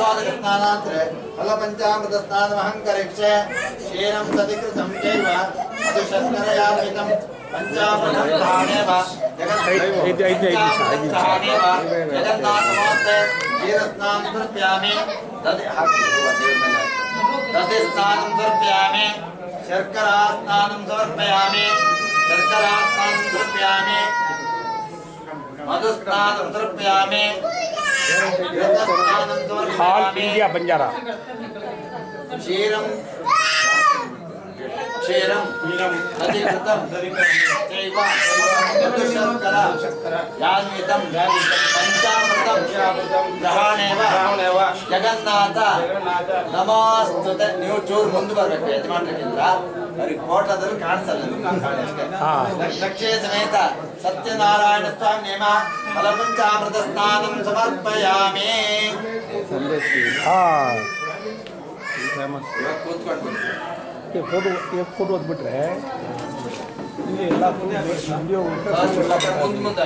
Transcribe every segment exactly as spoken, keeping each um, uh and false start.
पादक स्नानांतरे फलपंचामृत स्नानमहं करिष्ये क्षीरं सतिकृतं चैव मधुशर्करयार्पितं पंचामृतं धानेव जगन्नाथमोत्ते क्षीरस्नानं समर्पयामि दधि दधि स्नानं समर्पयामि शर्करा स्नानं समर्पयामि शर्करा स्नानं समर्पयामि मधुस्नानं समर्पयामि घृतस्नानं समर्पयामि इंडिया बंजारा क्षीरं क्षीरं अधिकृतं चैव मधुशर्करा यान्वितं पंचामृतं ग्रहाणेव जगन्नाथ नमोस्तुते ನೀವು ಚೂರು ಮುಂದೆ ಬರಬೇಕು ಯಜಮಾನರಿಂದ ಅವರಿಗೆ ಫೋಟೋದಲ್ಲಿ ಕಾಣಿಸಲ್ಲ ಲಕ್ಷ್ಮೀ ಸಮೇತ ಸತ್ಯನಾರಾಯಣ ಸ್ವಾಮಿ ನೇಮ ಫಲಪಂಚಾಮೃತ ಸ್ನಾನಂ ಸಮರ್ಪಯಾಮಿ ಕೂತ್ಕೊಂಡು ये फोटो ये फोटो बिट्रे ಇಲ್ಲಿ ಎಲ್ಲ ವಿಡಿಯೋ ಮುಂದೆ ಮುಂದೆ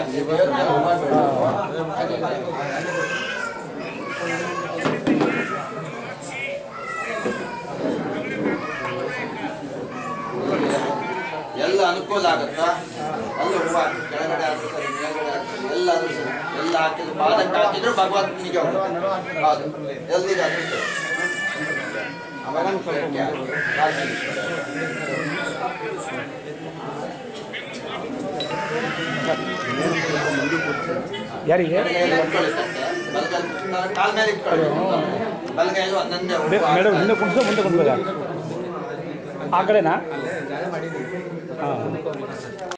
ಎಲ್ಲ ಅನುಕೂಲ ಆಗುತ್ತಾ ಅಲ್ಲಿ ಹೂವು ಕೆಳಗಡೆ ಆದ್ರೂ ಸರಿ ಮೇಲ್ಗಡೆ ಆದ್ರೂ ಎಲ್ಲಾದ್ರೂ ಸರಿ ಎಲ್ಲ ಹಾಕಿದ್ರು ಪಾದಕ್ಕೆ ಹಾಕಿದ್ರು ಭಗವಂತನಿಗೆ ಹೌದು ಎಲ್ಲಿಗೆ ಆದ್ರೂ ಸರಿ ಅವರನ್ನು ಸ್ವಲ್ಪ ಯಾರಿಗೆ ಕಾಲ ಮೇಲೆ ಇಟ್ಕೊಳ್ಳಿ ಬಲಗೈದು ಒಂದೊಂದೇ ಮೇಡಮ್ ಹಿಂದೆ ಕುಂಟು ಮುಂದೆ ಕುಂಟು ಆ ಕಡೆನಾ ಹಾಂ